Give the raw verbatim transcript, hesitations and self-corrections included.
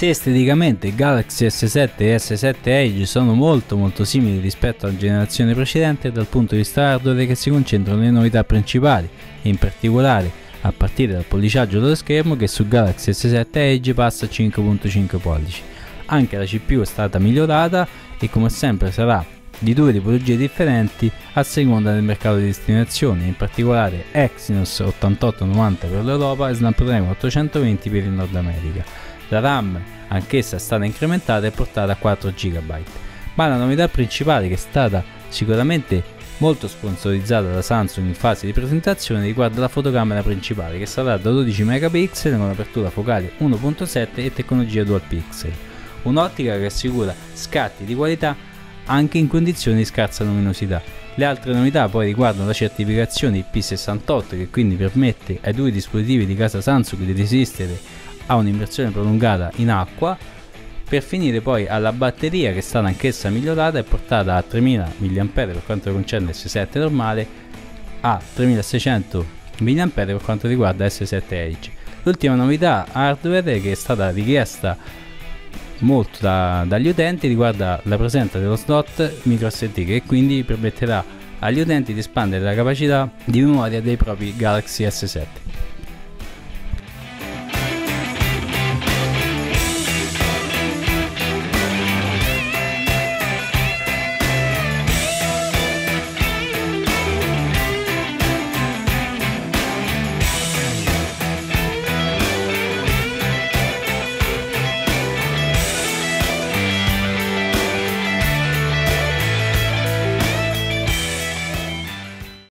Se esteticamente il Galaxy S sette e S sette Edge sono molto molto simili rispetto alla generazione precedente, dal punto di vista hardware che si concentrano nelle novità principali, e in particolare a partire dal polliciaggio dello schermo, che su Galaxy S sette Edge passa a cinque virgola cinque pollici. Anche la C P U è stata migliorata e come sempre sarà di due tipologie differenti a seconda del mercato di destinazione, in particolare Exynos ottantotto novanta per l'Europa e Snapdragon ottocentoventi per il Nord America. La RAM anch'essa è stata incrementata e portata a quattro giga byte. Ma la novità principale, che è stata sicuramente molto sponsorizzata da Samsung in fase di presentazione, riguarda la fotocamera principale, che sarà da dodici megapixel con apertura focale uno virgola sette e tecnologia dual pixel, un'ottica che assicura scatti di qualità anche in condizioni di scarsa luminosità. Le altre novità poi riguardano la certificazione I P sessantotto, che quindi permette ai due dispositivi di casa Samsung di resistere a un'immersione prolungata in acqua, per finire poi alla batteria, che è stata anch'essa migliorata e portata a tremila milliamperi per quanto concerne S sette normale, a tremilaseicento milliamperi per quanto riguarda S sette Edge. L'ultima novità hardware che è stata richiesta molto da, dagli utenti riguarda la presenza dello slot microSD, che quindi permetterà agli utenti di espandere la capacità di memoria dei propri Galaxy S sette.